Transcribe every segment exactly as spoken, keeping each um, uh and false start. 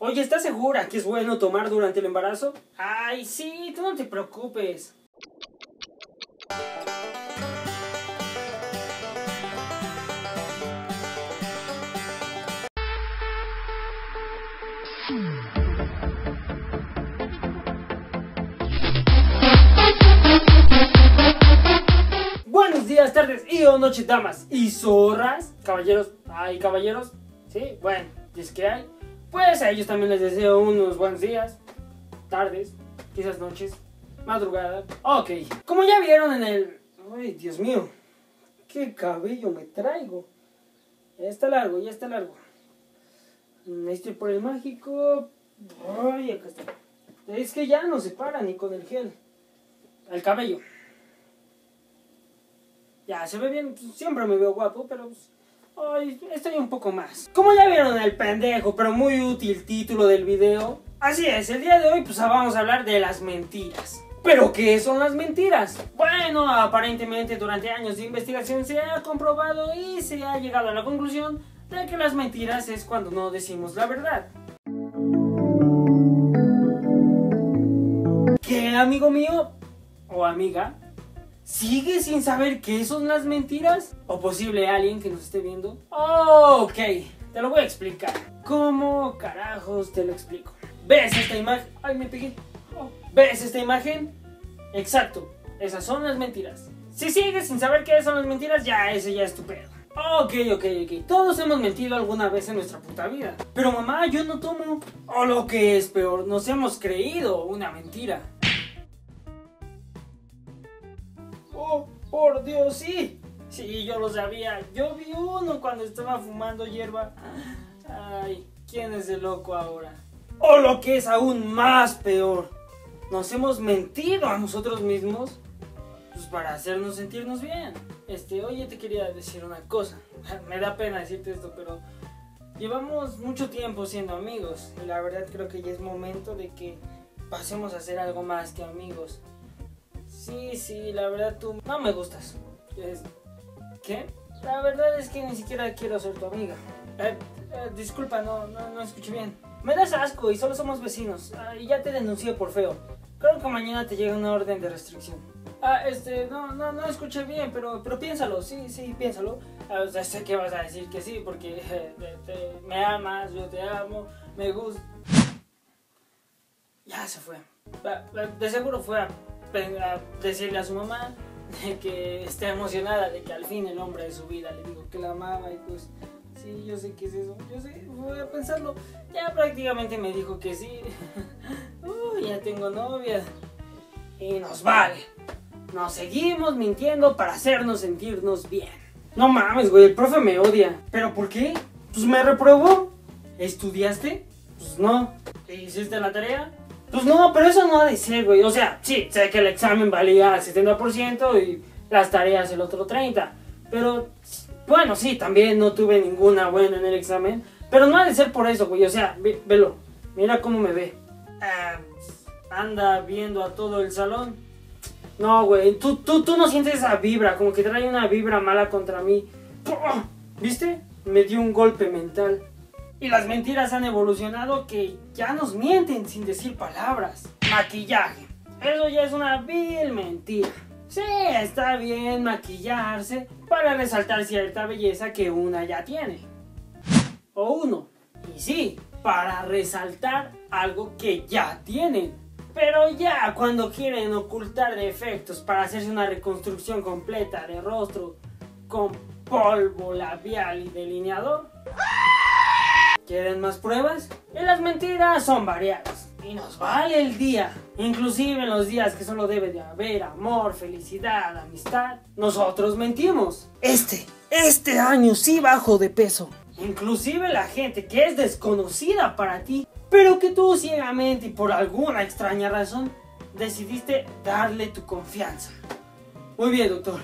Oye, ¿estás segura que es bueno tomar durante el embarazo? Ay, sí, tú no te preocupes. Buenos días, tardes y o noches, damas y zorras. Caballeros, ay, caballeros. Sí, bueno, y es que hay. Pues a ellos también les deseo unos buenos días, tardes, quizás noches, madrugada. Ok, como ya vieron en el... Ay, Dios mío, qué cabello me traigo. Ya está largo, ya está largo. Este por el mágico. Ay, acá está. Es que ya no se para ni con el gel. El cabello. Ya, se ve bien, siempre me veo guapo, pero pues, hoy estoy un poco más. Como ya vieron el pendejo, pero muy útil título del video, así es, el día de hoy pues vamos a hablar de las mentiras. ¿Pero qué son las mentiras? Bueno, aparentemente durante años de investigación se ha comprobado y se ha llegado a la conclusión de que las mentiras es cuando no decimos la verdad. ¿Qué, amigo mío o amiga? ¿Sigue sin saber qué son las mentiras? ¿O posible alguien que nos esté viendo? Oh, ok, te lo voy a explicar. ¿Cómo carajos te lo explico? ¿Ves esta imagen? Ay, me pegué. Oh. ¿Ves esta imagen? Exacto, esas son las mentiras. Si sigues sin saber qué son las mentiras, ya ese ya es tu pedo. Ok, ok, ok. Todos hemos mentido alguna vez en nuestra puta vida. Pero mamá, yo no tomo. O lo que es peor, nos hemos creído una mentira. Oh, por Dios, sí. Sí, yo lo sabía. Yo vi uno cuando estaba fumando hierba. Ay, ¿quién es el loco ahora? O lo que es aún más peor, nos hemos mentido a nosotros mismos pues para hacernos sentirnos bien. Este, oye, te quería decir una cosa. Me da pena decirte esto, pero llevamos mucho tiempo siendo amigos y la verdad creo que ya es momento de que pasemos a ser algo más que amigos. Sí, sí, la verdad tú no me gustas. Es... ¿Qué? La verdad es que ni siquiera quiero ser tu amiga. Eh, eh, disculpa, no, no, no escuché bien. Me das asco y solo somos vecinos. Ah, y ya te denuncié por feo. Creo que mañana te llega una orden de restricción. Ah, este, no, no, no escuché bien, pero, pero piénsalo, sí, sí, piénsalo. Ah, o sea, sé que vas a decir que sí, porque eh, te, te, me amas, yo te amo, me gusta. Ya se fue. De seguro fue a, a decirle a su mamá de que está emocionada de que al fin el hombre de su vida le dijo que la amaba y pues... Sí, yo sé que es eso, yo sé, voy a pensarlo. Ya prácticamente me dijo que sí. uh, ya tengo novia. Y nos vale. Nos seguimos mintiendo para hacernos sentirnos bien. No mames, güey, el profe me odia. ¿Pero por qué? Pues me reprobó. ¿Estudiaste? Pues no. ¿Hiciste la tarea? Pues no, pero eso no ha de ser, güey. O sea, sí, sé que el examen valía el setenta por ciento y las tareas el otro treinta por ciento. Pero... bueno, sí, también no tuve ninguna buena en el examen. Pero no ha de ser por eso, güey. O sea, ve, velo. Mira cómo me ve. Eh, anda viendo a todo el salón. No, güey. Tú, tú, tú no sientes esa vibra. Como que trae una vibra mala contra mí. ¿Viste? Me dio un golpe mental. Y las mentiras han evolucionado que ya nos mienten sin decir palabras. Maquillaje. Eso ya es una vil mentira. Sí, está bien maquillarse para resaltar cierta belleza que una ya tiene. O uno. Y sí, para resaltar algo que ya tienen. Pero ya cuando quieren ocultar defectos para hacerse una reconstrucción completa de rostro con polvo labial y delineador. ¿Quieren más pruebas? Y las mentiras son variadas. Y nos vale el día. Inclusive en los días que solo debe de haber amor, felicidad, amistad, nosotros mentimos. Este, este año sí bajo de peso. Inclusive la gente que es desconocida para ti, pero que tú ciegamente y por alguna extraña razón decidiste darle tu confianza. Muy bien, doctor.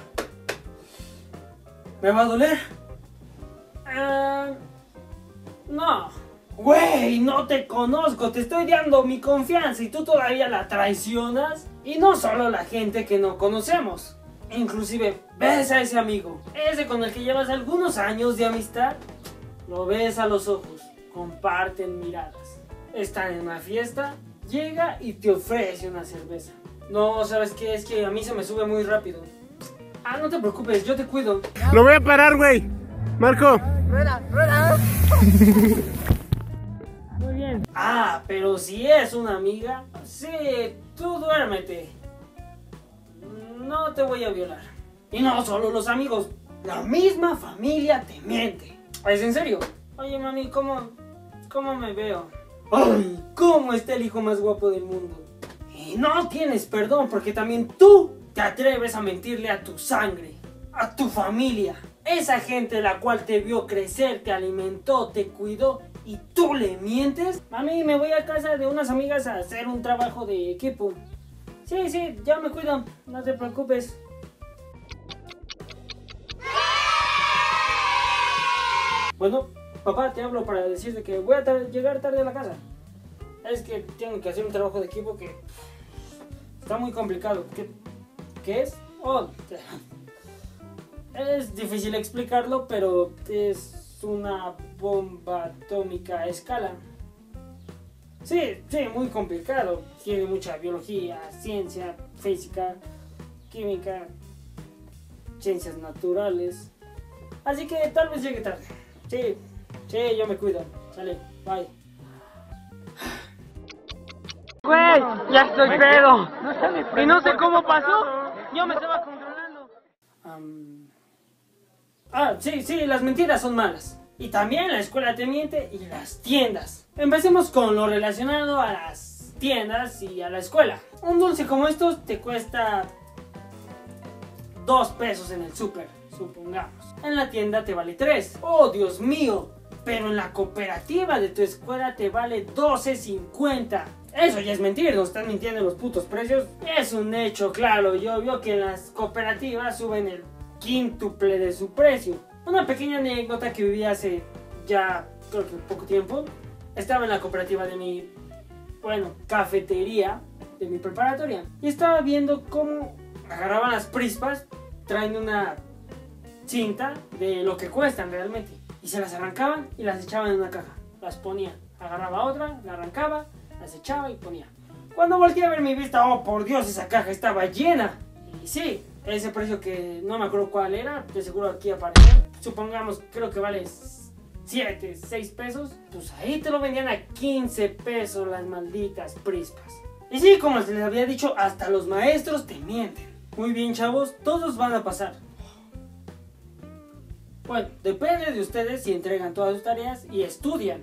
¿Me va a doler? Uh, no. Güey, no te conozco, te estoy dando mi confianza y tú todavía la traicionas. Y no solo la gente que no conocemos. Inclusive, ves a ese amigo, ese con el que llevas algunos años de amistad. Lo ves a los ojos, comparten miradas. están en una fiesta, llega y te ofrece una cerveza. No, ¿sabes qué? Es que a mí se me sube muy rápido. Ah, no te preocupes, yo te cuido. Lo voy a parar, güey. Marco. Rueda, rueda. Muy bien. Ah, pero si es una amiga, sí, tú duérmete. No te voy a violar. Y no solo los amigos, la misma familia te miente. ¿Es en serio? Oye, mami, ¿cómo, cómo me veo? ¡Ay! ¿Cómo está el hijo más guapo del mundo? Y no tienes perdón porque también tú te atreves a mentirle a tu sangre, a tu familia. Esa gente la cual te vio crecer, te alimentó, te cuidó y tú le mientes. Mami, me voy a casa de unas amigas a hacer un trabajo de equipo. Sí, sí, ya me cuido, no te preocupes. Bueno, papá, te hablo para decirte que voy a tar- llegar tarde a la casa. Es que tengo que hacer un trabajo de equipo que está muy complicado. ¿Qué, qué es? Oh, es difícil explicarlo, pero es una bomba atómica a escala. Sí, sí, muy complicado. Tiene mucha biología, ciencia, física, química, ciencias naturales. Así que tal vez llegue tarde. Sí, sí, yo me cuido. Sale, bye. Güey, ya estoy pedo. Y no sé cómo pasó. Yo me estaba controlando. Um... Ah, sí, sí, las mentiras son malas. Y también la escuela te miente y las tiendas. Empecemos con lo relacionado a las tiendas y a la escuela. Un dulce como estos te cuesta dos pesos en el súper, supongamos. En la tienda te vale tres. ¡Oh, Dios mío! Pero en la cooperativa de tu escuela te vale doce cincuenta. Eso ya es mentir, nos están mintiendo los putos precios. Es un hecho claro y obvio que en las cooperativas suben el quíntuple de su precio. Una pequeña anécdota que viví hace ya, creo que poco tiempo. Estaba en la cooperativa de mi, bueno, cafetería de mi preparatoria. Y estaba viendo cómo agarraban las prispas, traen una cinta de lo que cuestan realmente. Y se las arrancaban y las echaban en una caja. Las ponían. Agarraba otra, la arrancaba, las echaba y ponía. Cuando volteé a ver mi vista, oh por Dios, esa caja estaba llena. Y sí, ese precio que no me acuerdo cuál era, de seguro aquí aparece. Supongamos, creo que vale siete, seis pesos. Pues ahí te lo vendían a quince pesos las malditas prispas. Y sí, como les había dicho, hasta los maestros te mienten. Muy bien, chavos, todos van a pasar. Bueno, depende de ustedes si entregan todas sus tareas y estudian.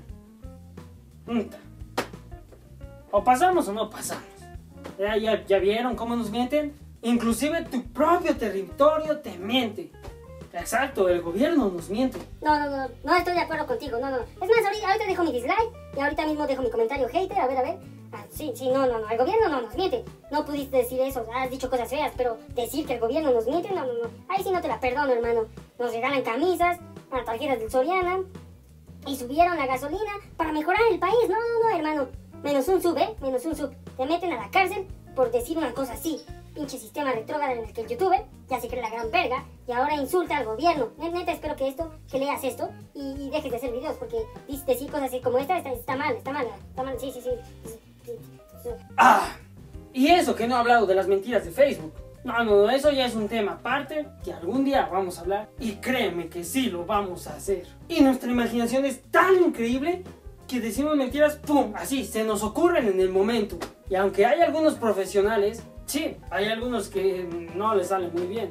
O pasamos o no pasamos. ¿Ya, ya, ya vieron cómo nos mienten? Inclusive tu propio territorio te miente. Exacto, el gobierno nos miente. No, no, no, no estoy de acuerdo contigo, no, no. Es más, ahorita, ahorita dejo mi dislike y ahorita mismo dejo mi comentario hater, a ver, a ver. Ah, sí, sí, no, no, no, el gobierno no nos miente. No pudiste decir eso, has dicho cosas feas, pero decir que el gobierno nos miente, no, no, no. Ahí sí no te la perdono, hermano. Nos regalan camisas, tarjetas del Soriana y subieron la gasolina para mejorar el país. No, no, no, hermano. Menos un sub, ¿eh? Menos un sub. Te meten a la cárcel por decir una cosa así. Pinche sistema retrógrado en el que el youtuber ya se cree la gran verga y ahora insulta al gobierno. Neta, espero que esto, que leas esto y, y dejes de hacer videos porque decir cosas así como esta está, está mal, está mal, está mal, sí, sí, sí. Ah, y eso que no he hablado de las mentiras de Facebook. No, no, eso ya es un tema aparte que algún día vamos a hablar y créeme que sí lo vamos a hacer. Y nuestra imaginación es tan increíble que decimos mentiras, pum, así, se nos ocurren en el momento. Y aunque hay algunos profesionales, sí, hay algunos que no les sale muy bien.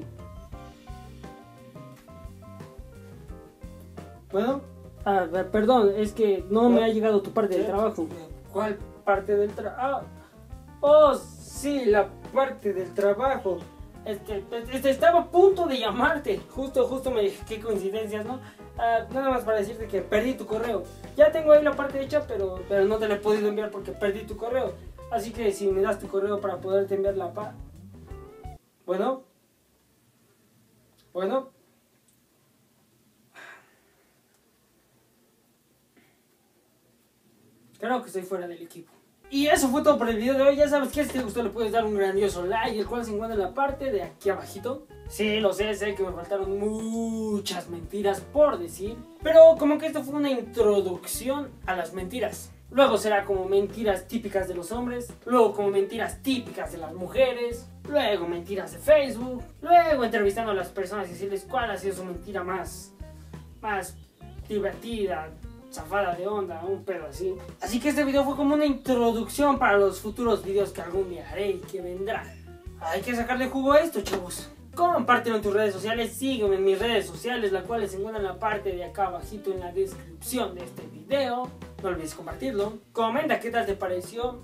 Bueno, ah, perdón, es que no me ha llegado tu parte del trabajo. ¿Cuál parte del trabajo? Oh, sí, la parte del trabajo. Este, este, estaba a punto de llamarte. Justo, justo me dije, qué coincidencias, ¿no? Uh, nada más para decirte que perdí tu correo. Ya tengo ahí la parte hecha, pero, pero no te la he podido enviar porque perdí tu correo. Así que si me das tu correo para poderte enviar la pa... Bueno. Bueno. Creo que estoy fuera del equipo. Y eso fue todo por el video de hoy. Ya sabes que si te gustó le puedes dar un grandioso like, el cual se encuentra en la parte de aquí abajito. Sí, lo sé, sé que me faltaron muchas mentiras por decir, pero como que esto fue una introducción a las mentiras. Luego será como mentiras típicas de los hombres. Luego como mentiras típicas de las mujeres. Luego mentiras de Facebook. Luego entrevistando a las personas y decirles cuál ha sido su mentira más, más divertida, zafada de onda, un pedo así. Así que este video fue como una introducción para los futuros videos que algún día haré y que vendrán. Hay que sacarle jugo a esto, chavos. Compártelo en tus redes sociales, sígueme en mis redes sociales, las cuales se encuentran en la parte de acá abajito en la descripción de este video. No olvides compartirlo. Comenta qué tal te pareció.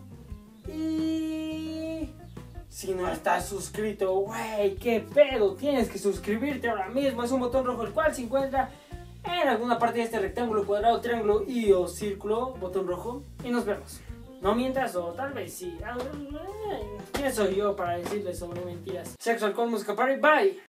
Y si no estás suscrito, güey, qué pedo, tienes que suscribirte ahora mismo. Es un botón rojo el cual se encuentra en alguna parte de este rectángulo, cuadrado, triángulo y o círculo, botón rojo. Y nos vemos. No mientas, o tal vez sí. ¿Quién soy yo para decirles sobre mentiras? Sexo, alcohol, música, party, bye.